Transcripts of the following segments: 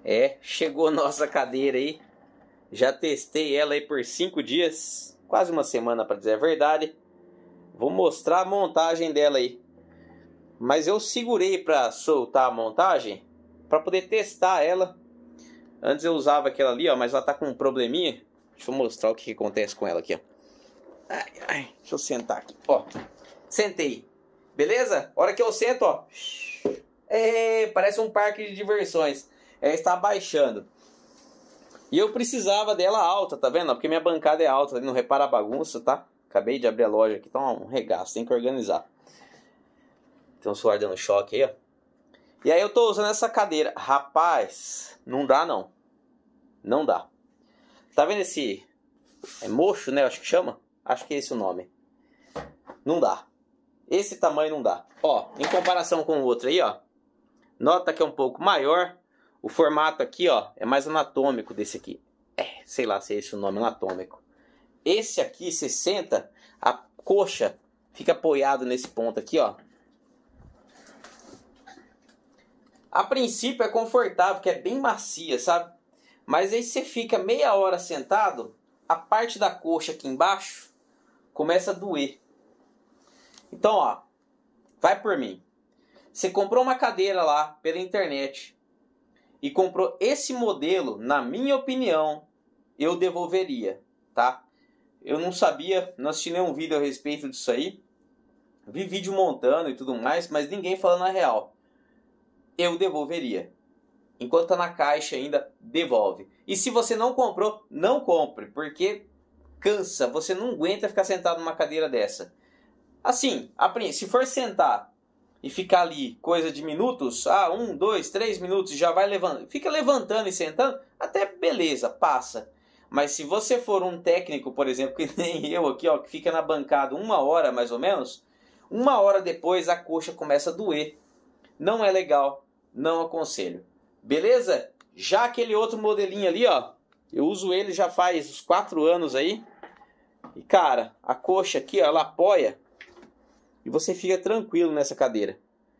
É, chegou nossa cadeira aí. Já testei ela aí por 5 dias, quase uma semana para dizer a verdade. Vou mostrar a montagem dela aí. Mas eu segurei para soltar a montagem para poder testar ela. Antes eu usava aquela ali, ó, mas ela tá com um probleminha. Deixa eu mostrar o que acontece com ela aqui, ó. Deixa eu sentar aqui, ó. Sentei. Beleza? Hora que eu sento, ó. Parece um parque de diversões. Ela está baixando. E eu precisava dela alta, tá vendo? Porque minha bancada é alta, não repara a bagunça, tá? Acabei de abrir a loja aqui, tá um regaço, tem que organizar. Tem um suor dando choque aí, ó. E aí eu tô usando essa cadeira. Rapaz, não dá não. Não dá. Tá vendo esse... É mocho, né? Acho que chama. Acho que é esse o nome. Não dá. Esse tamanho não dá. Ó, em comparação com o outro aí, ó. Nota que é um pouco maior. O formato aqui, ó, é mais anatômico desse aqui. Sei lá se é esse o nome, anatômico. Esse aqui, você senta, a coxa fica apoiada nesse ponto aqui, ó. A princípio é confortável, que é bem macia, sabe? Mas aí você fica meia hora sentado, a parte da coxa aqui embaixo começa a doer. Então, ó, vai por mim. Você comprou uma cadeira lá pela internet e comprou esse modelo, na minha opinião, eu devolveria, tá? Eu não sabia, não assisti nenhum vídeo a respeito disso aí. Vi vídeo montando e tudo mais, mas ninguém falando a real. Eu devolveria. Enquanto tá na caixa ainda, devolve. E se você não comprou, não compre, porque cansa. Você não aguenta ficar sentado numa cadeira dessa. Assim, se for sentar e ficar ali coisa de minutos, 1, 2, 3 minutos, já vai levantando. Fica levantando e sentando, até beleza, passa. Mas se você for um técnico, por exemplo, que nem eu aqui, ó, que fica na bancada 1 hora mais ou menos, 1 hora depois a coxa começa a doer. Não é legal, não aconselho. Beleza? Já aquele outro modelinho ali, ó, eu uso ele já faz uns 4 anos aí. E cara, a coxa aqui, ó, ela apoia e você fica tranquilo nessa cadeira.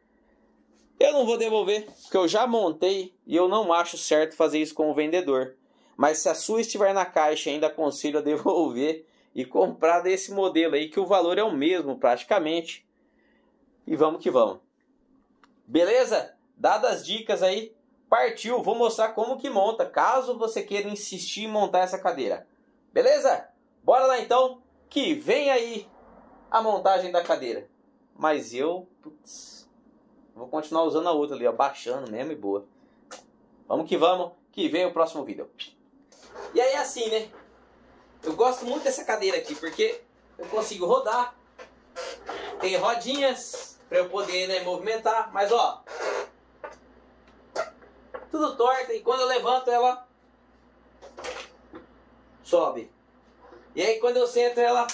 Eu não vou devolver, porque eu já montei e eu não acho certo fazer isso com o vendedor. Mas se a sua estiver na caixa, ainda aconselho a devolver e comprar desse modelo aí, que o valor é o mesmo praticamente. E vamos que vamos. Beleza? Dadas as dicas aí, partiu. Vou mostrar como que monta, caso você queira insistir em montar essa cadeira. Beleza? Bora lá então, que vem aí a montagem da cadeira. Mas eu, vou continuar usando a outra ali, ó, baixando mesmo e boa. Vamos, que vem o próximo vídeo. E aí assim, né? Eu gosto muito dessa cadeira aqui, porque eu consigo rodar. Tem rodinhas para eu poder, né, movimentar. Mas ó, tudo torta, e quando eu levanto ela sobe. E aí quando eu sento ela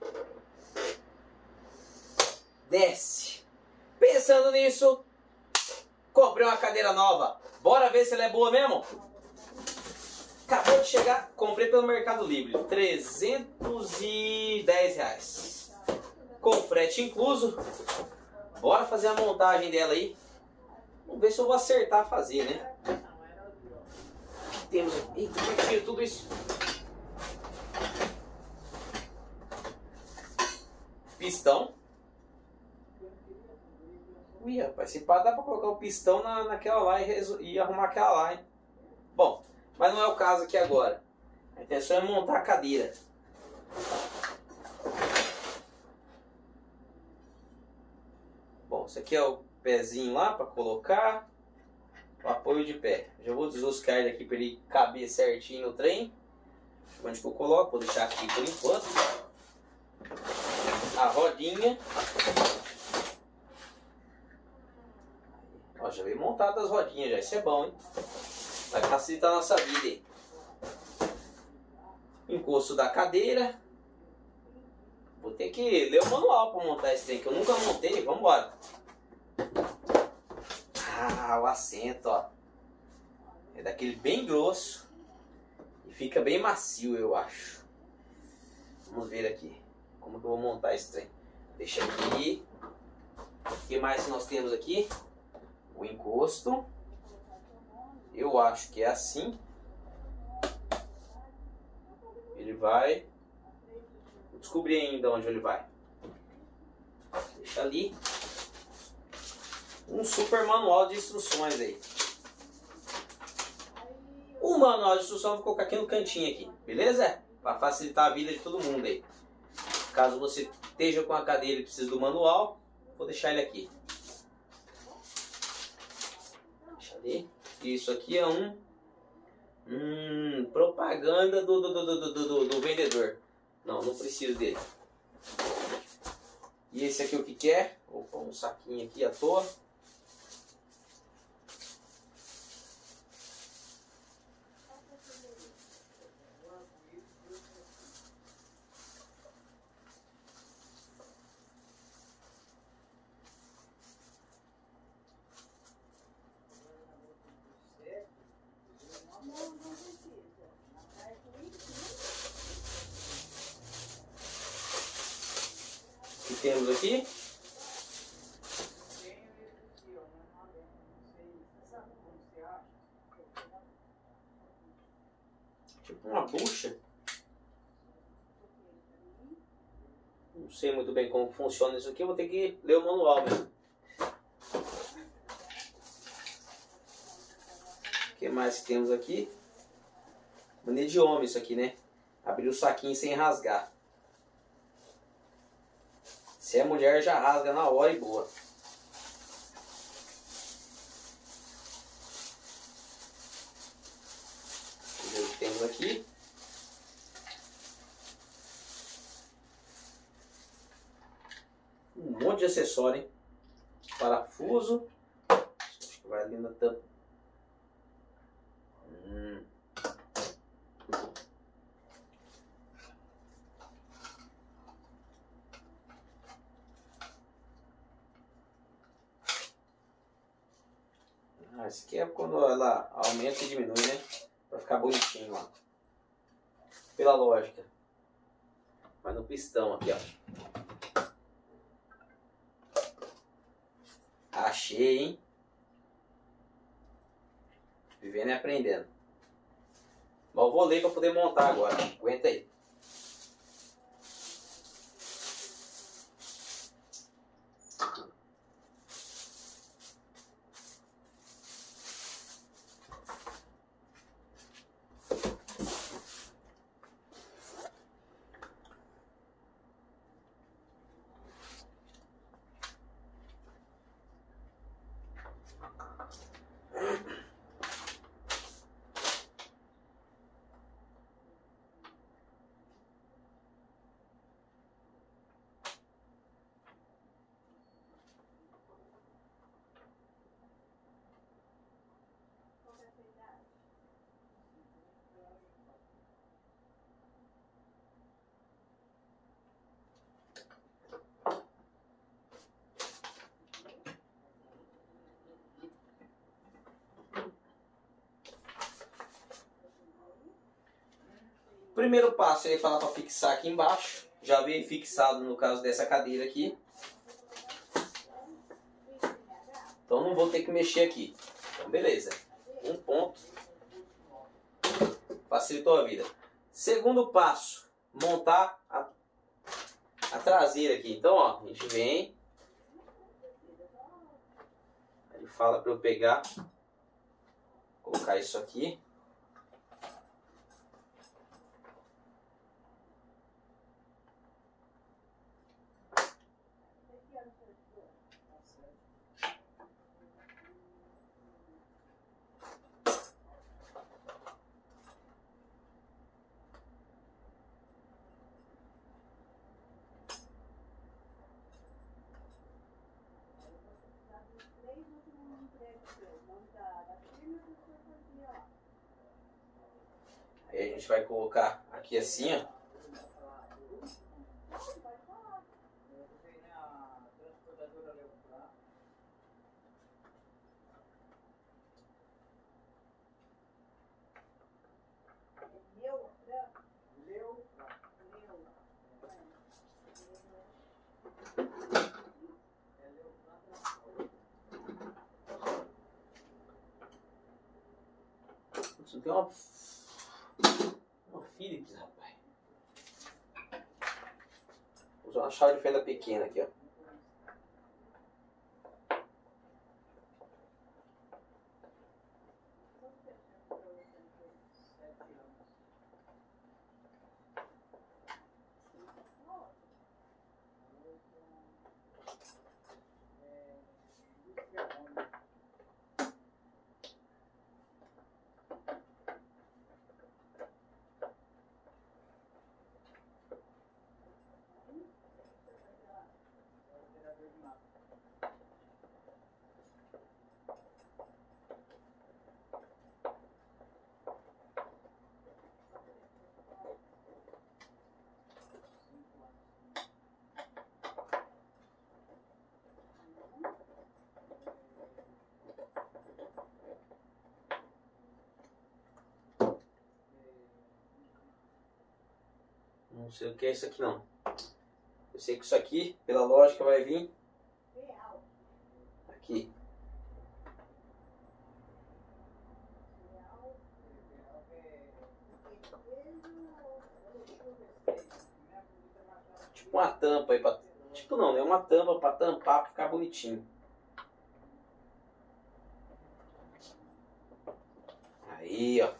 desce. Pensando nisso, comprei uma cadeira nova. Bora ver se ela é boa mesmo? Acabou de chegar, comprei pelo Mercado Livre, R$310. Com frete incluso. Bora fazer a montagem dela aí. Vamos ver se eu vou acertar a fazer, né? Temos... Eita, como é que tira tudo isso? Pistão. Ui, rapaz, se pá, dá pra colocar o pistão naquela lá e arrumar aquela lá, hein? Bom, mas não é o caso aqui agora. A intenção é montar a cadeira. Bom, esse aqui é o pezinho lá para colocar. O apoio de pé. Já vou desoscar ele aqui para ele caber certinho no trem. Onde que eu coloco? Vou deixar aqui por enquanto. A rodinha. Ó, já veio montado as rodinhas já. Isso é bom, hein? Vai facilitar a nossa vida aí. Encosto da cadeira. Vou ter que ler o manual para montar esse trem, que eu nunca montei. Vamos embora. O assento, ó. É daquele bem grosso. E fica bem macio, eu acho. Vamos ver aqui. Como que eu vou montar esse trem. Deixa aqui. O que mais nós temos aqui? O encosto. Eu acho que é assim. Ele vai... Vou descobrir ainda onde ele vai. Deixa ali. Um super manual de instruções aí. O manual de instrução eu vou colocar aqui no cantinho aqui, beleza? Para facilitar a vida de todo mundo aí. Caso você esteja com a cadeira e precise do manual, vou deixar ele aqui. Deixa ali. Isso aqui é propaganda do vendedor. Não preciso dele. E esse aqui o que é? Vou pôr um saquinho aqui à toa. O que temos aqui? Tipo uma bucha. Não sei muito bem como funciona isso aqui, eu vou ter que ler o manual mesmo. O que mais que temos aqui? Maneira de homem isso aqui, né? Abrir o saquinho sem rasgar. Se é mulher, já rasga na hora e boa. Deixa eu ver o que temos aqui. Um monte de acessório, hein? Parafuso. Acho que vai ali na tampa. Esse aqui é quando ela aumenta e diminui, né? Pra ficar bonitinho, ó. Pela lógica. Vai no pistão aqui, ó. Achei, hein? Vivendo e aprendendo. Mas eu vou ler pra poder montar agora. Aguenta aí. Primeiro passo, ele fala para fixar aqui embaixo. Já veio fixado no caso dessa cadeira aqui. Então não vou ter que mexer aqui. Então beleza. Um ponto. Facilitou a vida. Segundo passo, montar a traseira aqui. Então ó, a gente vem. Ele fala para eu pegar. Colocar isso aqui. Aí a gente vai colocar aqui assim, ó. Isso tem uma Philips, rapaz. Vou usar uma chave de fenda pequena aqui, ó. Não sei o que é isso aqui não. Eu sei que isso aqui, pela lógica, vai vir aqui. Tipo uma tampa aí pra... Tipo não, né? Uma tampa pra tampar, pra ficar bonitinho. Aí, ó.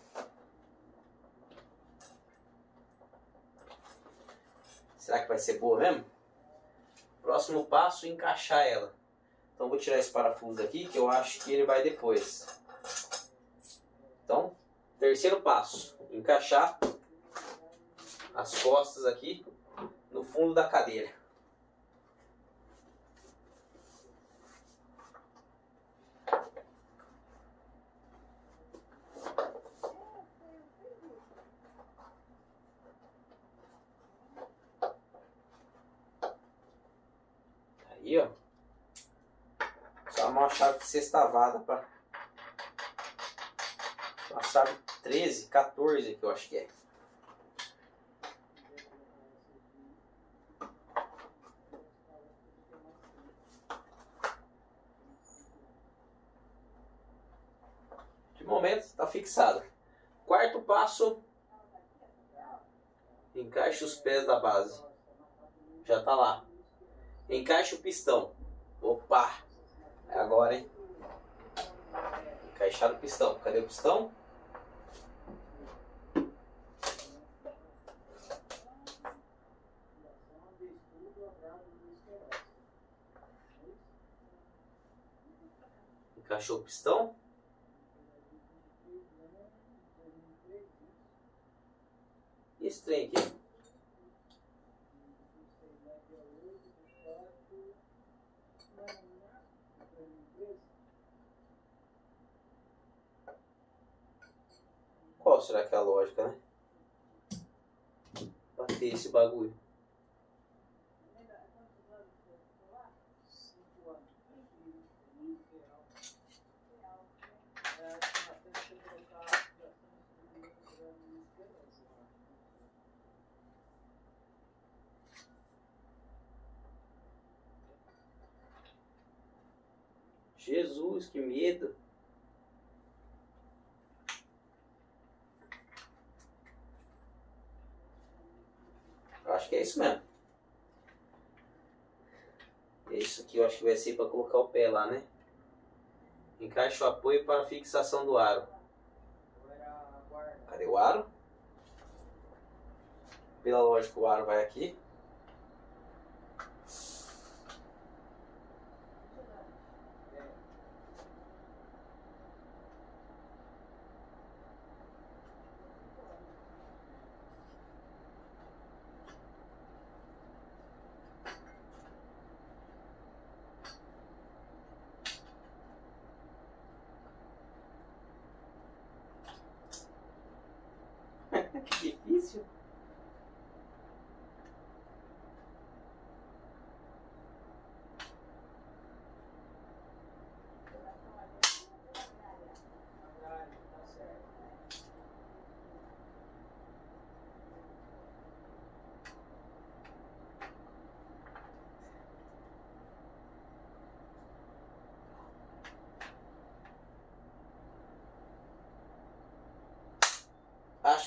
Será que vai ser boa mesmo? Próximo passo, encaixar ela. Então vou tirar esse parafuso aqui, que eu acho que ele vai depois. Então, terceiro passo, encaixar as costas aqui no fundo da cadeira. Aí, ó. Só uma chave sextavada para uma chave 13, 14 que eu acho que é. De momento está fixado. Quarto passo, encaixe os pés da base. Já está lá. Encaixe o pistão. Opa! É agora, hein? Encaixar o pistão. Cadê o pistão? Encaixou o pistão. E esse trem aqui? Qual será que é a lógica, né? Bater esse bagulho. Jesus, que medo! Acho que é isso mesmo. Isso aqui eu acho que vai ser para colocar o pé lá, né? Encaixe o apoio para a fixação do aro. Cadê o aro? Pela lógica, o aro vai aqui. Que difícil.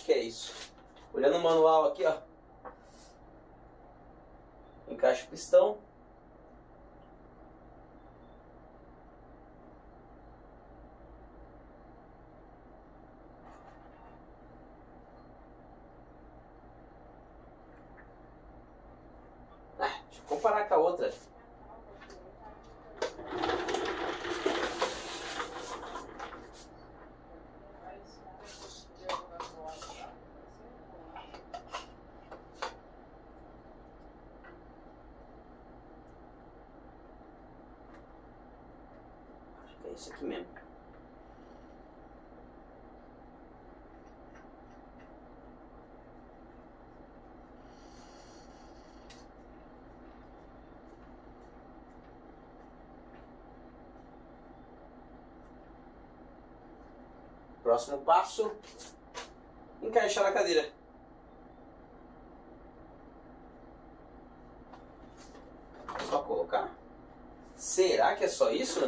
que é isso. Olhando o manual aqui, ó. Encaixa o pistão. Deixa eu comparar com a outra. É isso aqui mesmo. Próximo passo, encaixar na cadeira. Só colocar. Será que é só isso?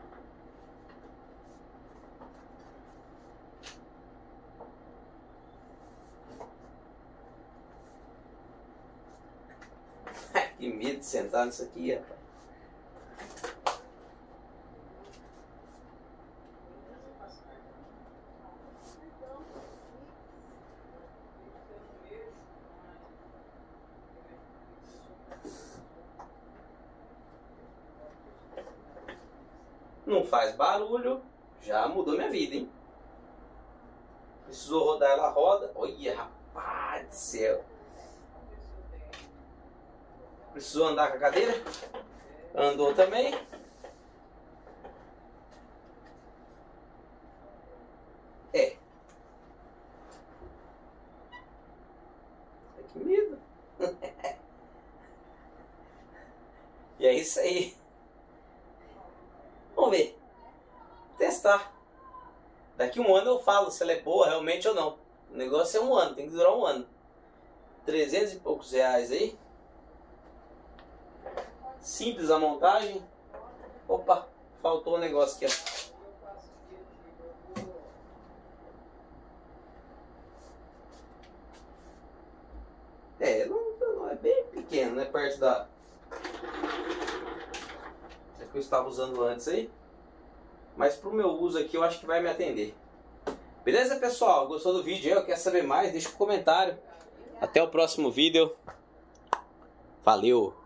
Que medo de sentar nisso aqui, rapaz. Não faz barulho, já mudou minha vida, hein? Precisou rodar, ela roda. Olha, rapaz do céu. Precisou andar com a cadeira? Andou também. É. Que medo. E é isso aí. Vamos ver. Testar. Daqui um ano eu falo se ela é boa realmente ou não. O negócio é um ano, tem que durar um ano. 300 e poucos reais aí. Simples a montagem. Opa, faltou um negócio aqui, ó. É, não é bem pequeno, né? Perto da... Essa que eu estava usando antes aí. Mas pro meu uso aqui eu acho que vai me atender. Beleza, pessoal? Gostou do vídeo aí? Quer saber mais? Deixa um comentário. Até o próximo vídeo. Valeu!